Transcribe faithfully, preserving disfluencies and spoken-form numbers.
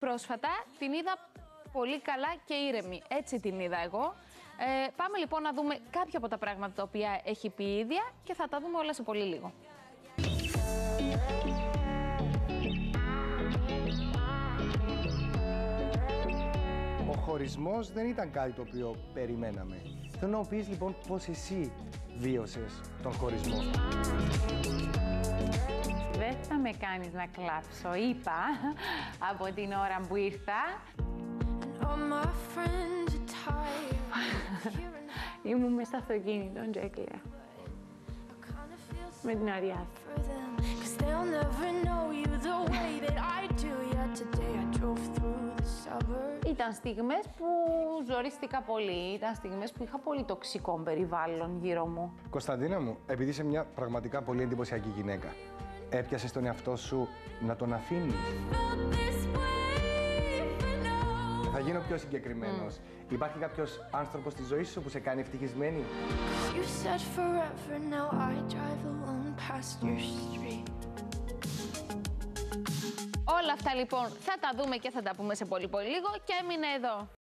πρόσφατα την είδα πολύ καλά και ήρεμη. Έτσι την είδα εγώ. Ε, πάμε λοιπόν να δούμε κάποια από τα πράγματα τα οποία έχει πει η ίδια και θα τα δούμε όλα σε πολύ λίγο. Ο χωρισμός δεν ήταν κάτι το οποίο περιμέναμε. Θέλω να μου πεις λοιπόν πώς εσύ βίωσες τον χωρισμό. Δεν θα με κάνεις να κλάψω, είπα, από την ώρα που ήρθα. Ήμουν μέσα στο αυτοκίνητο και έκλαια. Με την Αριάδη. Ήταν στιγμές που ζορίστηκα πολύ, ήταν στιγμές που είχα πολύ τοξικό περιβάλλον γύρω μου. Κωνσταντίνα μου, επειδή είσαι μια πραγματικά πολύ εντυπωσιακή γυναίκα, έπιασες τον εαυτό σου να τον αφήνεις? Θα γίνω πιο συγκεκριμένος. Mm. Υπάρχει κάποιος άνθρωπος στη ζωή σου που σε κάνει ευτυχισμένη? Όλα αυτά λοιπόν θα τα δούμε και θα τα πούμε σε πολύ πολύ λίγο και έμεινε εδώ.